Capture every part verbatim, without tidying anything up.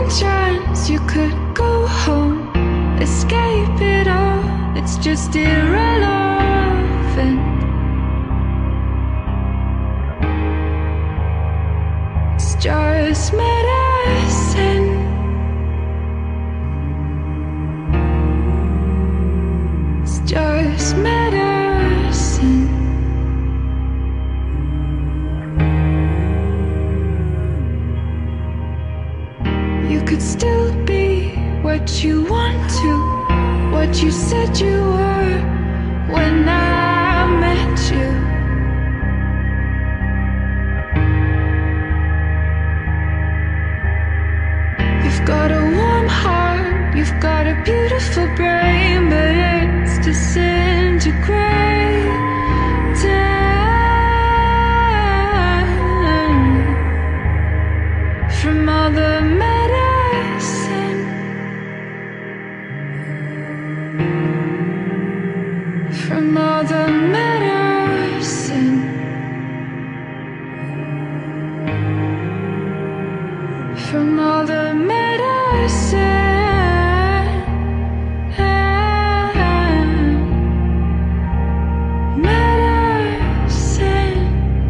chance you could go home, escape it all, it's just irrelevant. It's just medicine. It's just medicine. You could still be what you want to, what you said you were when I met you. You've got a warm heart, you've got a beautiful brain, but it's disintegrating from all the medicine, from all the medicine, from all the medicine, medicine.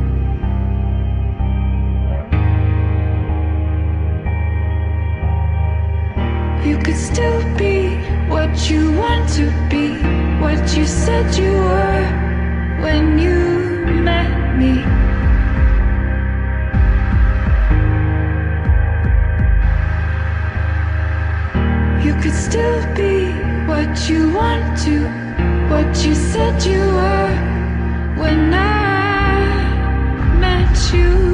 You could still be what you want to be, what you said you were when you met me. You could still be what you want to, what you said you were when I met you.